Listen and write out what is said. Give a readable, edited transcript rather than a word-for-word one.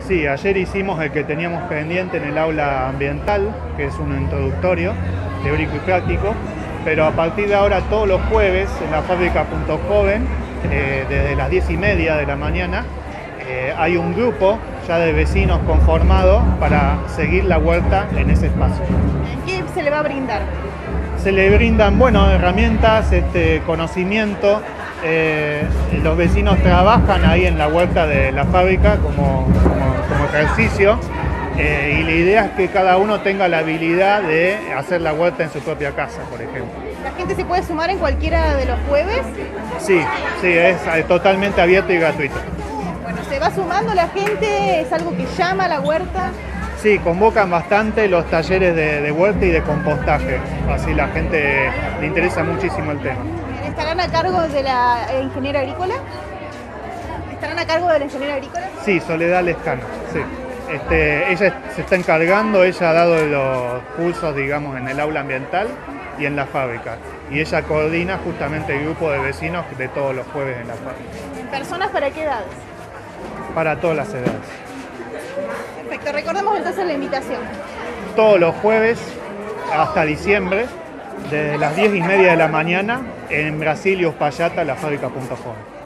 Sí, ayer hicimos el que teníamos pendiente en el aula ambiental, que es un introductorio, teórico y práctico, pero a partir de ahora todos los jueves en la fábrica Punto Joven, desde las 10:30 de la mañana, hay un grupo ya de vecinos conformado para seguir la huerta en ese espacio. ¿Qué se le va a brindar? Se le brindan, bueno, herramientas, conocimiento. Los vecinos trabajan ahí en la huerta de la fábrica como ejercicio, y la idea es que cada uno tenga la habilidad de hacer la huerta en su propia casa, por ejemplo. ¿La gente se puede sumar en cualquiera de los jueves? Sí, es totalmente abierto y gratuito. Bueno, ¿se va sumando la gente? ¿Es algo que llama a la huerta? Sí, convocan bastante los talleres de huerta y de compostaje, así la gente le interesa muchísimo el tema. ¿Estarán a cargo de la ingeniera agrícola? ¿Estarán a cargo de la ingeniera agrícola? Sí, Soledad Lescano, sí. Ella se está encargando, ella ha dado los cursos, digamos, en el aula ambiental y en la fábrica. Y ella coordina justamente el grupo de vecinos de todos los jueves en la fábrica. ¿Personas para qué edades? Para todas las edades. Perfecto, recordemos entonces la invitación. Todos los jueves hasta diciembre, desde las 10:30 de la mañana, en Brasil y Uspallata, la fábrica Punto Joven.